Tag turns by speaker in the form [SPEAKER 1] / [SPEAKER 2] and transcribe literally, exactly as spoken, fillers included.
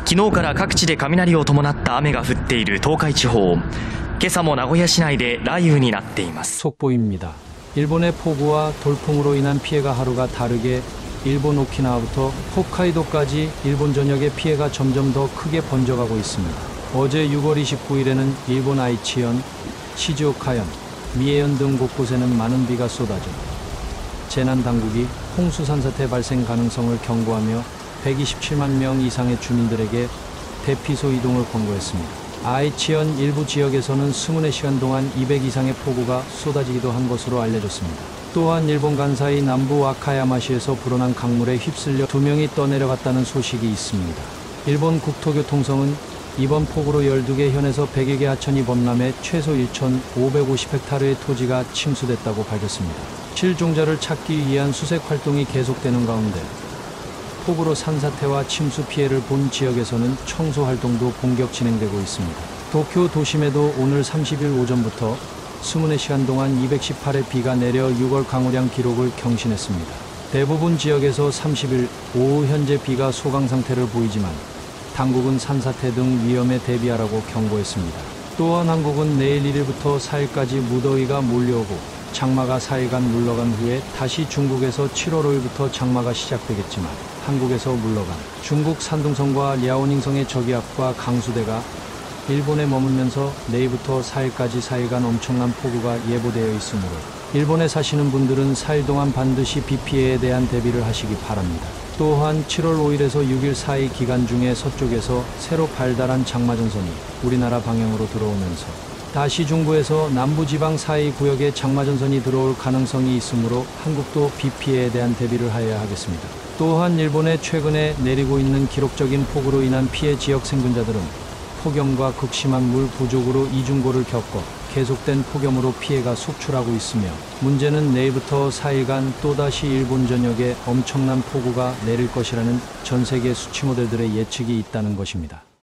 [SPEAKER 1] 昨日から各地で雷を伴った雨が降っている東海地方。今朝も名古屋市内で雷雨になっています。
[SPEAKER 2] 속보입니다. 일본의 폭우와 돌풍으로 인한 피해가 하루가 다르게 일본 오키나와부터 홋카이도까지 일본 전역의 피해가 점점 더 크게 번져가고 있습니다. 어제 유월 이십구일에는 일본 아이치현, 시즈오카현, 미에현 등 곳곳에는 많은 비가 쏟아져 재난당국이 홍수 산사태 발생 가능성을 경고하며 백이십칠만 명 이상의 주민들에게 대피소 이동을 권고했습니다. 아이치현 일부 지역에서는 이십사 시간 동안 이백 이상의 폭우가 쏟아지기도 한 것으로 알려졌습니다. 또한 일본 간사이 남부 와카야마시에서 불어난 강물에 휩쓸려 두 명이 떠내려갔다는 소식이 있습니다. 일본 국토교통성은 이번 폭우로 열두 개 현에서 백여 개 하천이 범람해 최소 천오백오십 헥타르의 토지가 침수됐다고 밝혔습니다. 실종자를 찾기 위한 수색 활동이 계속되는 가운데 폭우로 산사태와 침수 피해를 본 지역에서는 청소 활동도 본격 진행되고 있습니다. 도쿄 도심에도 오늘 삼십일 오전부터 이십사 시간 동안 이백십팔 회 비가 내려 유월 강우량 기록을 경신했습니다. 대부분 지역에서 삼십일 오후 현재 비가 소강 상태를 보이지만 당국은 산사태 등 위험에 대비하라고 경고했습니다. 또한 한국은 내일 일 일부터 사 일까지 무더위가 몰려오고 장마가 사 일간 물러간 후에 다시 중국에서 칠월 오일부터 장마가 시작되겠지만 한국에서 물러간 중국 산둥성과 랴오닝성의 저기압과 강수대가 일본에 머물면서 내일부터 사 일까지 사 일간 엄청난 폭우가 예보되어 있으므로 일본에 사시는 분들은 사 일 동안 반드시 비 피해에 대한 대비를 하시기 바랍니다. 또한 칠월 오일에서 육 일 사이 기간 중에 서쪽에서 새로 발달한 장마전선이 우리나라 방향으로 들어오면서 다시 중부에서 남부지방 사이 구역에 장마전선이 들어올 가능성이 있으므로 한국도 비 피해에 대한 대비를 하여야 하겠습니다. 또한 일본에 최근에 내리고 있는 기록적인 폭우로 인한 피해 지역 생존자들은 폭염과 극심한 물 부족으로 이중고를 겪어 계속된 폭염으로 피해가 속출하고 있으며 문제는 내일부터 사 일간 또다시 일본 전역에 엄청난 폭우가 내릴 것이라는 전세계 수치 모델들의 예측이 있다는 것입니다.